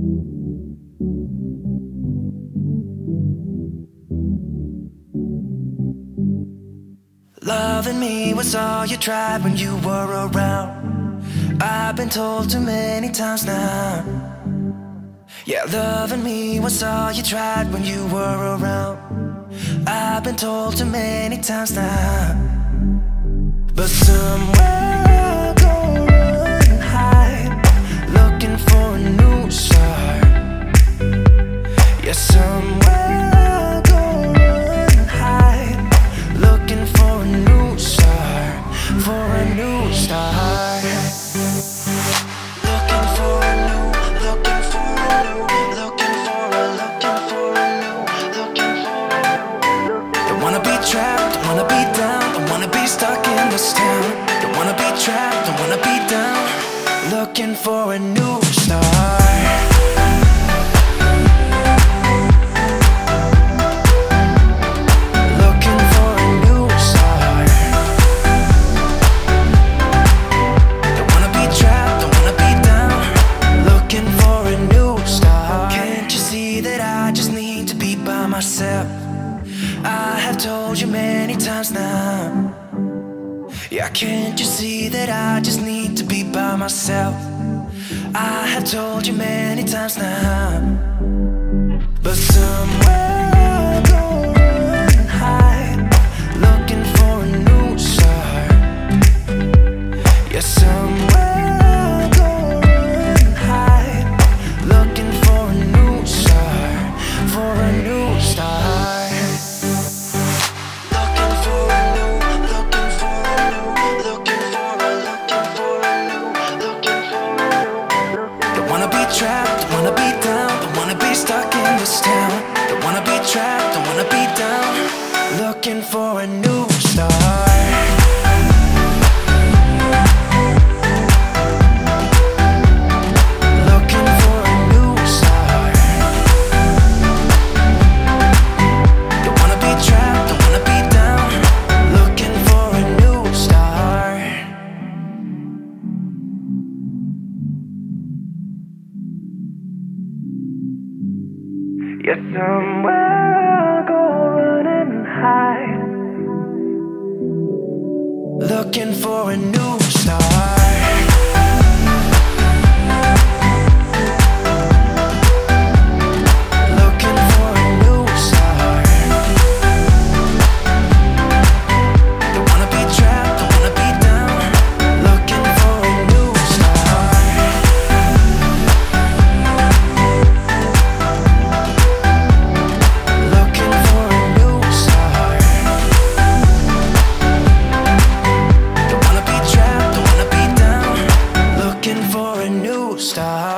Loving me was all you tried when you were around. I've been told too many times now. Yeah, loving me was all you tried when you were around. I've been told too many times now. But somewhere I'll go run and hide, looking for a new start. Yeah, somewhere I'll go run and hide, looking for a new start, for a new start. Looking for a new, looking for a new, looking for a new, looking for a new. Don't wanna be trapped, don't wanna be down, don't wanna be stuck in this town. Don't wanna be trapped, don't wanna be down, looking for a new start. I have told you many times now. Yeah, can't you see that I just need to be by myself? I have told you many times now. But somewhere I'll go run and hide, looking for a new start. Yeah, somewhere I'll go run and hide, looking for a new start, for a new start. Trapped, don't wanna be down, don't wanna be stuck in this town. Don't wanna be trapped, don't wanna be down, looking for a new start. Yeah, somewhere I'll go run and hide, looking for a new start. Stop.